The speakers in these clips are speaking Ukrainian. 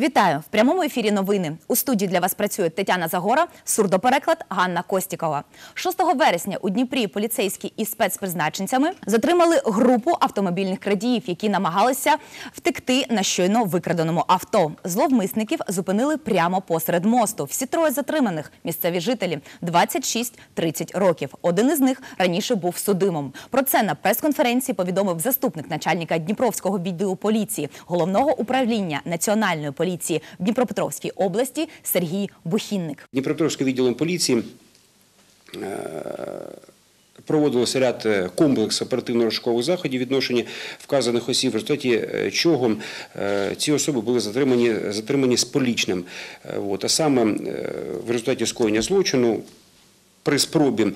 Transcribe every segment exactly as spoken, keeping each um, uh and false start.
Вітаю! В прямому ефірі новини. У студії для вас працює Тетяна Загора, сурдопереклад Ганна Костікова. шостого вересня у Дніпрі поліцейські із спецпризначенцями затримали групу автомобільних крадіїв, які намагалися втекти на щойно викраденому авто. Зловмисників зупинили прямо посеред мосту. Всі троє затриманих – місцеві жителі, двадцять шість - тридцять років. Один із них раніше був судимим. Про це на прес-конференції повідомив заступник начальника Дніпровського відділу поліції Головного управління Національної поліції в Дніпропетровській області Сергій Бухінник. Дніпропетровським відділом поліції проводилося ряд комплекс оперативно-розшукових заходів відношення вказаних осіб, в результаті чого ці особи були затримані, затримані з полічним. От, а саме в результаті скоєння злочину при спробі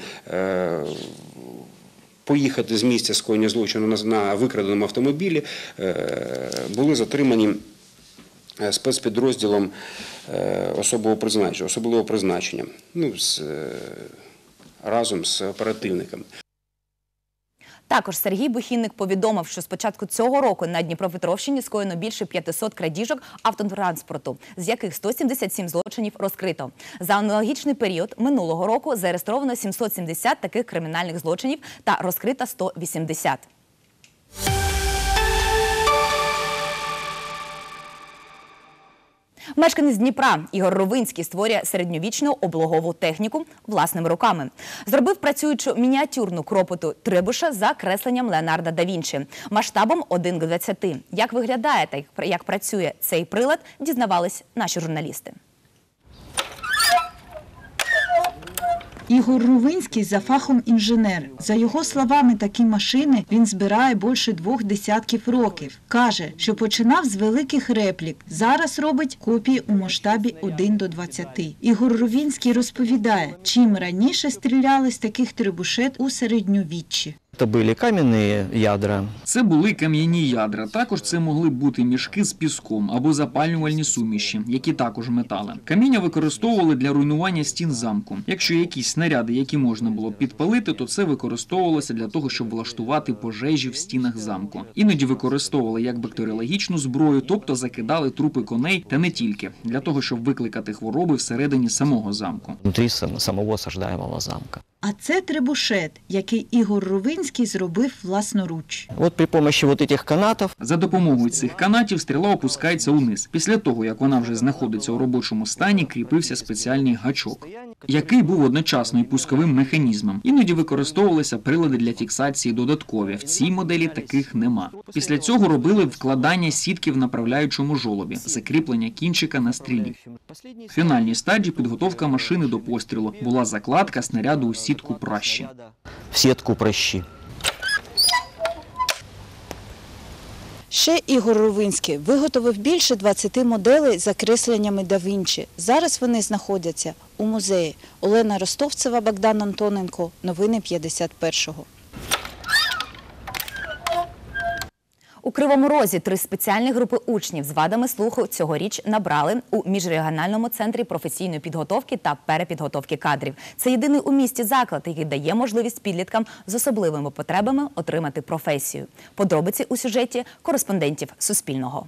поїхати з місця скоєння злочину на викраденому автомобілі були затримані спецпідрозділом особового призначення, особливого призначення, ну, з, разом з оперативниками. Також Сергій Бухінник повідомив, що з початку цього року на Дніпропетровщині скоєно більше п'ятисот крадіжок автотранспорту, з яких сто сімдесят сім злочинів розкрито. За аналогічний період минулого року зареєстровано сімсот сімдесят таких кримінальних злочинів та розкрито сто вісімдесят. Мешканець Дніпра Ігор Ровинський створює середньовічну облогову техніку власними руками. Зробив працюючу мініатюрну кропоту Требуша за кресленням Леонардо да Вінчі, масштабом один до двадцяти. Як виглядає та як працює цей прилад, дізнавались наші журналісти. Ігор Ровинський за фахом інженер. За його словами, такі машини він збирає більше двох десятків років. Каже, що починав з великих реплік. Зараз робить копії у масштабі один до двадцяти. Ігор Ровинський розповідає, чим раніше стріляли з таких требушет у середньовіччі. Це були кам'яні ядра. Це були кам'яні ядра. Також це могли бути мішки з піском або запалювальні суміші, які також метали. Каміння використовували для руйнування стін замку. Якщо якісь снаряди, які можна було підпалити, то це використовувалося для того, щоб влаштувати пожежі в стінах замку. Іноді використовували як бактеріологічну зброю, тобто закидали трупи коней, та не тільки, для того, щоб викликати хвороби всередині самого замку. Внутрі самого осаждаємого замка. А це требушет, який Ігор Ровинський зробив власноруч. От при допомозі вот этих канатів. За допомогою цих канатів стріла опускається униз. Після того, як вона вже знаходиться у робочому стані, кріпився спеціальний гачок, який був одночасно і пусковим механізмом. Іноді використовувалися прилади для фіксації додаткові. В цій моделі таких нема. Після цього робили вкладання сітки в направляючому жолобі, закріплення кінчика на стрілі. В фінальній стадії підготовка машини до пострілу була закладка снаряду у сітку пращі. В сітку пращі. Ще Ігор Ровинський виготовив більше двадцяти моделей за кресленнями да Вінчі. Зараз вони знаходяться у музеї. Олена Ростовцева, Богдан Антоненко. Новини п'ятдесят першого. У Кривому Розі три спеціальні групи учнів з вадами слуху цьогоріч набрали у міжрегіональному центрі професійної підготовки та перепідготовки кадрів. Це єдиний у місті заклад, який дає можливість підліткам з особливими потребами отримати професію. Подробиці у сюжеті кореспондентів Суспільного.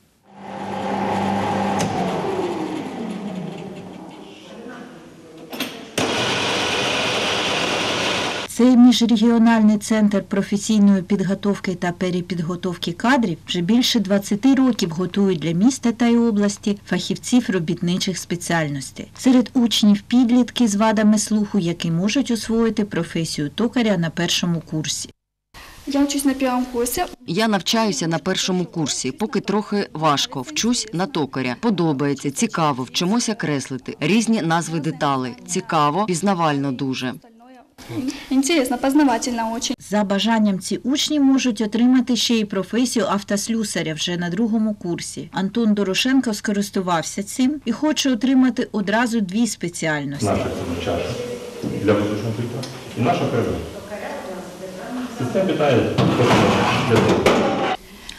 Цей міжрегіональний центр професійної підготовки та перепідготовки кадрів вже більше двадцяти років готує для міста та й області фахівців робітничих спеціальностей. Серед учнів підлітки з вадами слуху, які можуть освоїти професію токаря на першому курсі. Я вчусь на першому курсі. Я навчаюся на першому курсі, поки трохи важко. Вчусь на токаря. Подобається, цікаво, вчимося креслити. Різні назви деталей. Цікаво, пізнавально дуже. Інтересно, познавательно дуже. За бажанням ці учні можуть отримати ще й професію автослюсаря вже на другому курсі. Антон Дорошенко скористувався цим і хоче отримати одразу дві спеціальності. Наша чаша для воздушного пиття і наша переда. Це питає.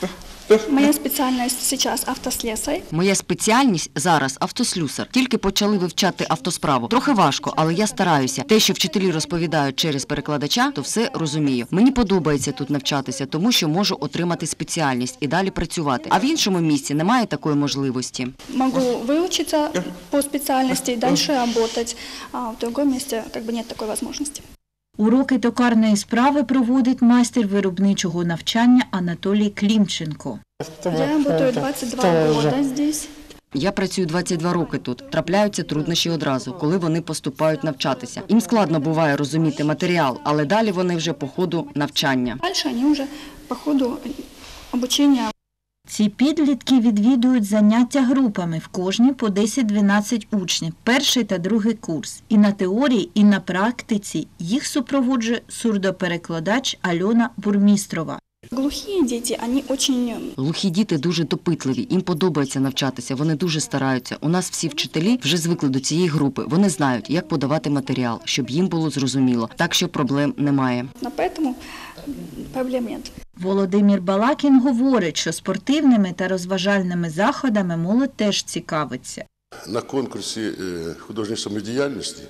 Моя специальность сейчас автослесарь. Моя спеціальність зараз автослюсар. Тільки почали вивчати автосправу. Трохи важко, але я стараюся. Те, що вчителі розповідають через перекладача, то все розумію. Мені подобається тут навчатися, тому що можу отримати спеціальність і далі працювати. А в іншому місці немає такої можливості. Могу выучиться по специальности и дальше работать, а в другом месте как бы нет такой возможности. Уроки токарної справи проводить майстер виробничого навчання Анатолій Клімченко. Я работаю двадцать два года здесь. Я працюю двадцять два роки тут. Трапляються труднощі одразу, коли вони поступають навчатися. Їм складно буває розуміти матеріал, але далі вони вже по ходу навчання. Дальше они уже по ходу обучения. Ці підлітки відвідують заняття групами, в кожній по десять-дванадцять учнів, перший та другий курс. І на теорії, і на практиці їх супроводжує сурдоперекладач Альона Бурмістрова. Глухие дети, они очень... Глухі діти дуже допитливі, їм подобається навчатися, вони дуже стараються. У нас всі вчителі вже звикли до цієї групи, вони знають, як подавати матеріал, щоб їм було зрозуміло, так що проблем немає. Поэтому проблем нет. Володимир Балакін говорить, що спортивними та розважальними заходами молодь теж цікавиться. На конкурсі художньої самодіяльності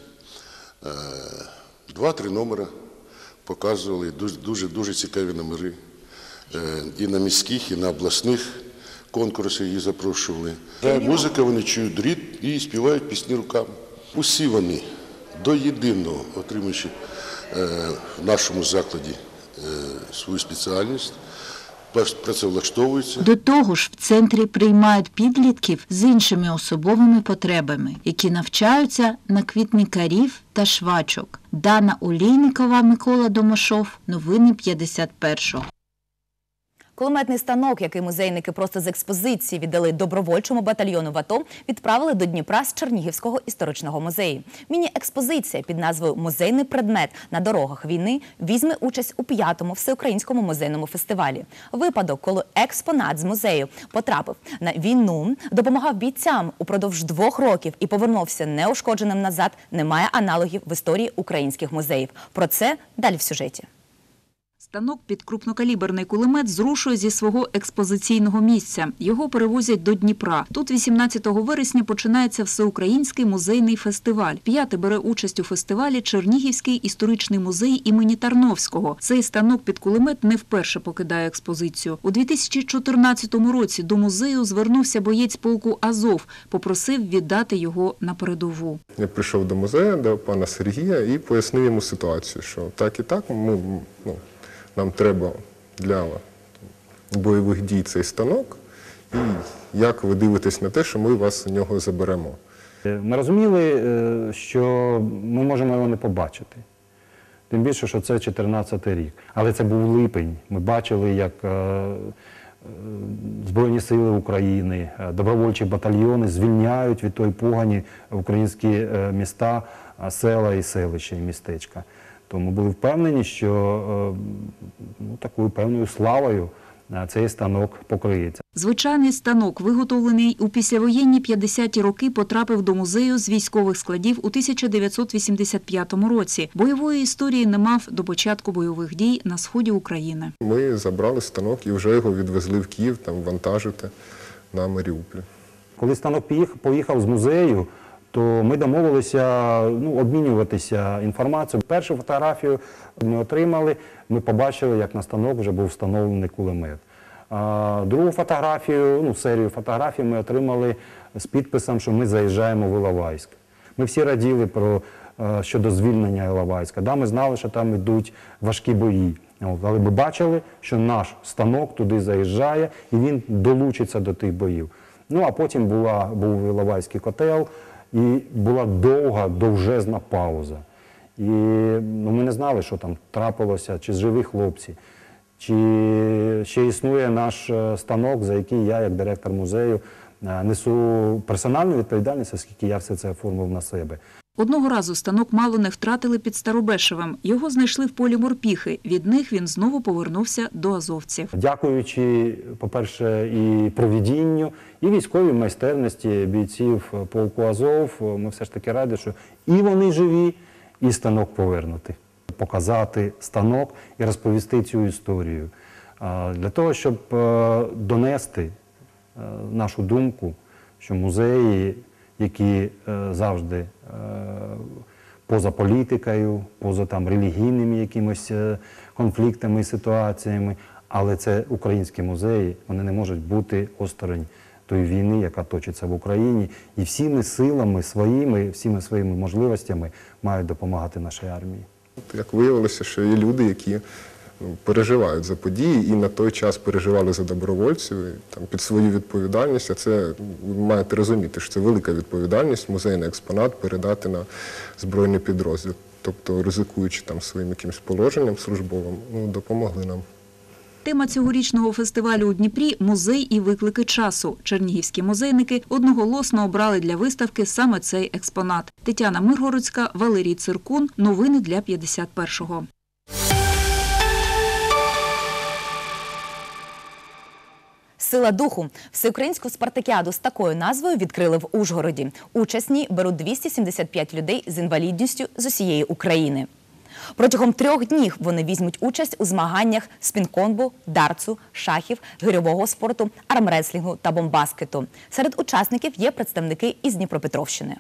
два-три номера показували, дуже-дуже цікаві номери. І на міських, і на обласних конкурсах їх запрошували. Музика, вони чують рід і співають пісні руками. Усі вони до єдиного, отримуючи в нашому закладі свою спеціальність, працевлаштовуються. До того ж, в центрі приймають підлітків з іншими особовими потребами, які навчаються на квітникарів та швачок. Дана Олійникова, Микола Домашов. Новини п'ятдесят першого. Кулеметний станок, який музейники просто з експозиції віддали добровольчому батальйону в АТО, відправили до Дніпра з Чернігівського історичного музею. Міні-експозиція під назвою «Музейний предмет на дорогах війни» візьме участь у п'ятому всеукраїнському музейному фестивалі. Випадок, коли експонат з музею потрапив на війну, допомагав бійцям упродовж двох років і повернувся неушкодженим назад, не має аналогів в історії українських музеїв. Про це далі в сюжеті. Станок під крупнокаліберний кулемет зрушує зі свого експозиційного місця. Його перевозять до Дніпра. Тут вісімнадцятого вересня починається Всеукраїнський музейний фестиваль. П'яте бере участь у фестивалі Чернігівський історичний музей імені Тарновського. Цей станок під кулемет не вперше покидає експозицію. У дві тисячі чотирнадцятому році до музею звернувся боєць полку «Азов», попросив віддати його на передову. Я прийшов до музею, до пана Сергія і пояснив йому ситуацію, що так і так ми, ну, нам треба для бойових дій цей станок, і як ви дивитесь на те, що ми вас з нього заберемо. Ми розуміли, що ми можемо його не побачити. Тим більше, що це чотирнадцятий рік. Але це був липень. Ми бачили, як Збройні сили України, добровольчі батальйони звільняють від тої погані українські міста, села і селища, і містечка. Тому були впевнені, що ну, такою певною славою цей станок покриється. Звичайний станок, виготовлений у післявоєнні п'ятдесяті роки, потрапив до музею з військових складів у тисяча дев'ятсот вісімдесят п'ятому році. Бойової історії не мав до початку бойових дій на сході України. Ми забрали станок і вже його відвезли в Київ, там вантажити на Маріуполі. Коли станок поїхав з музею, то ми домовилися ну, обмінюватися інформацією. Першу фотографію ми отримали, ми побачили, як на станок вже був встановлений кулемет. А другу фотографію, ну, серію фотографій ми отримали з підписом, що ми заїжджаємо в Іловайськ. Ми всі раділи про, щодо звільнення Іловайська. Да, ми знали, що там йдуть важкі бої. От, але ми бачили, що наш станок туди заїжджає і він долучиться до тих боїв. Ну, а потім була, був Іловайський котел, і була довга, довжезна пауза. І ну, ми не знали, що там трапилося, чи живі хлопці, чи ще існує наш станок, за який я, як директор музею, несу персональну відповідальність, оскільки я все це оформив на себе. Одного разу станок мало не втратили під Старобешевим. Його знайшли в полі морпіхи. Від них він знову повернувся до азовців. Дякуючи, по-перше, і провидінню, і військовій майстерності бійців полку Азов, ми все ж таки раді, що і вони живі, і станок повернутий. Показати станок і розповісти цю історію. Для того, щоб донести нашу думку, що музеї, які завжди поза політикою, поза там релігійними якимось конфліктами і ситуаціями, але це українські музеї, вони не можуть бути осторонь тої війни, яка точиться в Україні, і всіми силами своїми, всіми своїми можливостями мають допомагати нашій армії. Як виявилося, що є люди, які переживають за події і на той час переживали за добровольців і, там, під свою відповідальність, а це, ви маєте розуміти, що це велика відповідальність, музейний експонат передати на збройний підрозділ. Тобто, ризикуючи там своїм якимось положенням службовим, ну, допомогли нам. Тема цьогорічного фестивалю у Дніпрі – музей і виклики часу. Чернігівські музейники одноголосно обрали для виставки саме цей експонат. Тетяна Миргородська, Валерій Циркун. Новини для п'ятдесят першого. Сила духу. Всеукраїнську спартакіаду з такою назвою відкрили в Ужгороді. Учасні беруть двісті сімдесят п'ять людей з інвалідністю з усієї України. Протягом трьох днів вони візьмуть участь у змаганнях з пінг-понгу, дартсу, шахів, гирьового спорту, армреслінгу та бомбаскету. Серед учасників є представники із Дніпропетровщини.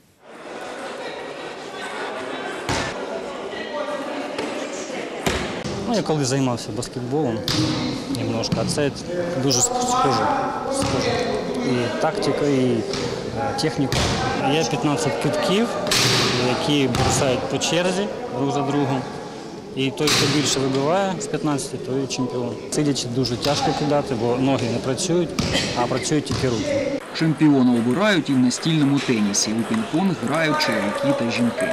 Ну, я коли займався баскетболом, немножко, а це дуже схоже. схоже. І тактика, і техніка. Є п'ятнадцять китків, які бросають по черзі друг за другом. І той, хто більше вибиває з п'ятнадцяти, той і чемпіон. Сидячи дуже тяжко кидати, бо ноги не працюють, а працюють тільки руки. Чемпіона обирають і в настільному тенісі. У пінг-понг грають чоловіки та жінки.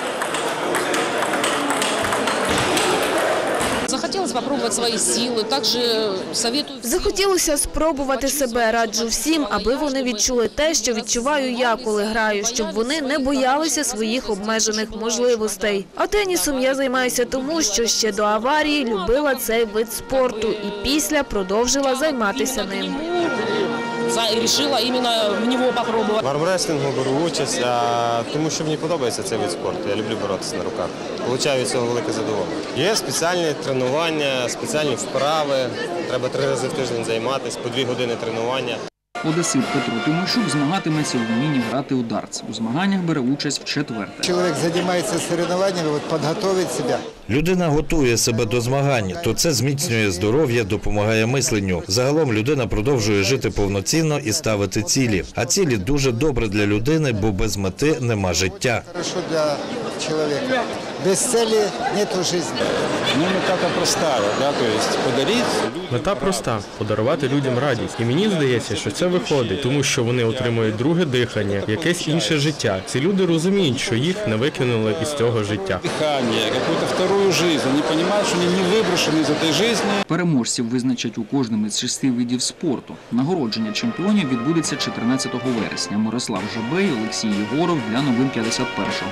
Захотілося спробувати свої сили, також советую... Захотілося спробувати себе. Раджу всім, аби вони відчули те, що відчуваю я, коли граю, щоб вони не боялися своїх обмежених можливостей. А тенісом я займаюся тому, що ще до аварії любила цей вид спорту і після продовжила займатися ним. І вирішила іменно в нього спробувати. В армреслінгу беру участь, тому що мені подобається цей вид спорту. Я люблю боротися на руках. Получаю від цього велике задоволення. Є спеціальні тренування, спеціальні вправи. Треба три рази в тиждень займатися, по дві години тренування. Одесит Петро Тимощук змагатиметься у вмінні грати у дартс. У змаганнях бере участь вчетверте. Чоловік займається соревнованнями, підготовить себе. Людина готує себе до змагань, то це зміцнює здоров'я, допомагає мисленню. Загалом людина продовжує жити повноцінно і ставити цілі. А цілі дуже добре для людини, бо без мети нема життя. Хорошо для чоловіка. Без цілі нету життя. Ну, мета проста, да, то есть подарити. Мета проста – подарувати людям радість. І мені здається, що це виходить, тому що вони отримують друге дихання, якесь інше життя. Ці люди розуміють, що їх не викинули із цього життя. Дихання, якусь вторую життя. Вони розуміють, що вони не виброшені з цієї життя. Переможців визначать у кожному з шести видів спорту. Нагородження чемпіонів відбудеться чотирнадцятого вересня. Мирослав Жабей, Олексій Єгоров для новин п'ятдесят першого.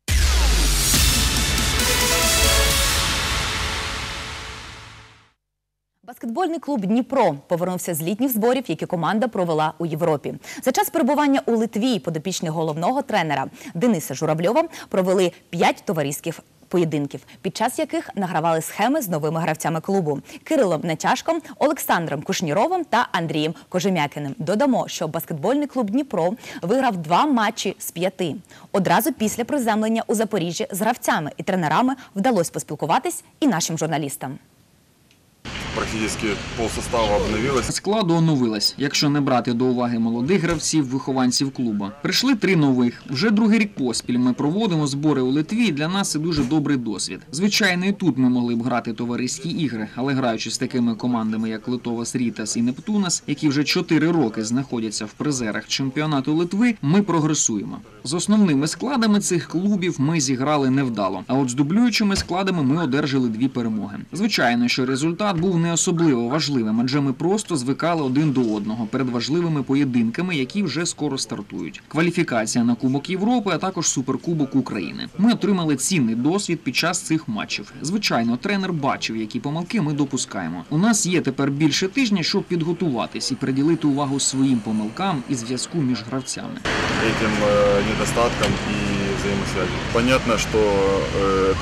Баскетбольний клуб «Дніпро» повернувся з літніх зборів, які команда провела у Європі. За час перебування у Литві подопічні головного тренера Дениса Журавльова провели п'ять товариських поєдинків, під час яких награвали схеми з новими гравцями клубу – Кирилом Нечашком, Олександром Кушніровим та Андрієм Кожем'якіним. Додамо, що баскетбольний клуб «Дніпро» виграв два матчі з п'яти. Одразу після приземлення у Запоріжжі з гравцями і тренерами вдалося поспілкуватись і нашим журналістам. Практично полсостава обновилось. Складу оновилась, якщо не брати до уваги молодих гравців, вихованців клубу. Прийшли три нових. Вже другий рік поспіль ми проводимо збори у Литві, і для нас це дуже добрий досвід. Звичайно, і тут ми могли б грати товариські ігри, але граючи з такими командами, як Литовас Рітас і Нептунас, які вже чотири роки знаходяться в призерах чемпіонату Литви, ми прогресуємо. З основними складами цих клубів ми зіграли невдало, а от з дублюючими складами ми одержали дві перемоги. Звичайно, що результат був не особливо важливим, адже ми просто звикали один до одного перед важливими поєдинками, які вже скоро стартують. Кваліфікація на Кубок Європи, а також Суперкубок України. Ми отримали цінний досвід під час цих матчів. Звичайно, тренер бачив, які помилки ми допускаємо. У нас є тепер більше тижня, щоб підготуватись і приділити увагу своїм помилкам і зв'язку між гравцями. Этим недостатком и взаимосвязи. Понятно, что это было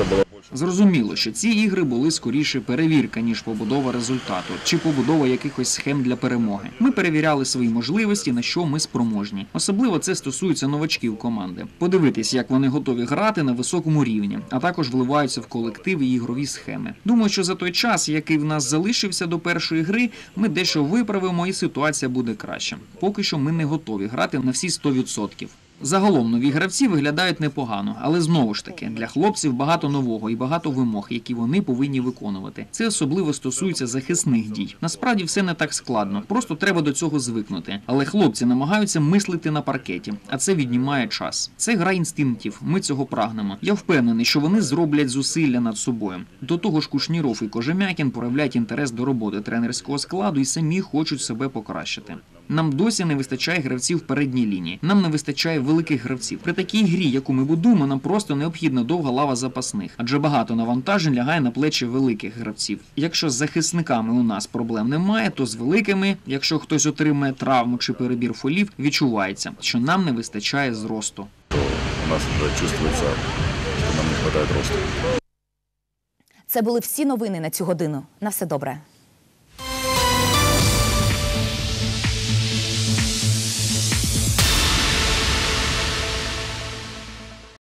Зрозуміло, що ці ігри були скоріше перевірка, ніж побудова результату, чи побудова якихось схем для перемоги. Ми перевіряли свої можливості, на що ми спроможні. Особливо це стосується новачків команди. Подивитись, як вони готові грати на високому рівні, а також вливаються в колектив і ігрові схеми. Думаю, що за той час, який в нас залишився до першої гри, ми дещо виправимо і ситуація буде краща. Поки що ми не готові грати на всі сто відсотків. Загалом нові гравці виглядають непогано, але знову ж таки, для хлопців багато нового і багато вимог, які вони повинні виконувати. Це особливо стосується захисних дій. Насправді все не так складно, просто треба до цього звикнути. Але хлопці намагаються мислити на паркеті, а це віднімає час. Це гра інстинктів, ми цього прагнемо. Я впевнений, що вони зроблять зусилля над собою. До того ж, Кушніров і Кожем'якін проявляють інтерес до роботи тренерського складу і самі хочуть себе покращити. Нам досі не вистачає гравців в передній лінії. Нам не вистачає великих гравців. При такій грі, яку ми будуємо, нам просто необхідна довга лава запасних, адже багато навантажень лягає на плечі великих гравців. Якщо з захисниками у нас проблем немає, то з великими, якщо хтось отримає травму чи перебір фолів, відчувається, що нам не вистачає зросту. У нас вже чувствується, що нам не вистачає росту. Це були всі новини на цю годину. На все добре.